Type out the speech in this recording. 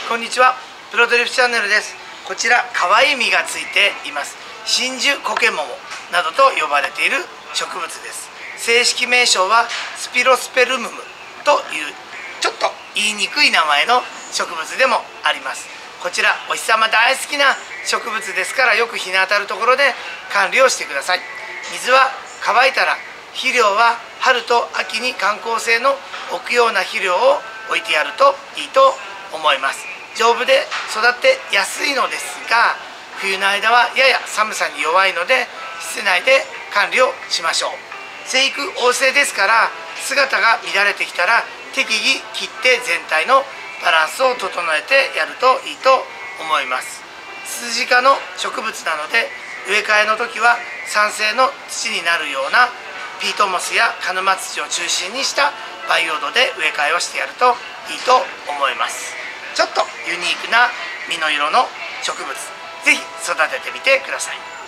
こんにちは、プロドリフチャンネルです。こちら可愛い実がついています。真珠コケモモなどと呼ばれている植物です。正式名称はスピロスペルムムというちょっと言いにくい名前の植物でもあります。こちらお日様大好きな植物ですから、よく日の当たるところで管理をしてください。水は乾いたら、肥料は春と秋に緩効性の置くような肥料を置いてやるといいと思います。丈夫で育ってやすいのですが、冬の間はやや寒さに弱いので室内で管理をしましょう。生育旺盛ですから、姿が乱れてきたら適宜切って全体のバランスを整えてやるといいと思います。ツツジ科の植物なので、植え替えの時は酸性の土になるようなピートモスや鹿沼土を中心にした培養土で植え替えをしてやるといいと思います。ちょっとユニークな実の色の植物、ぜひ育ててみてください。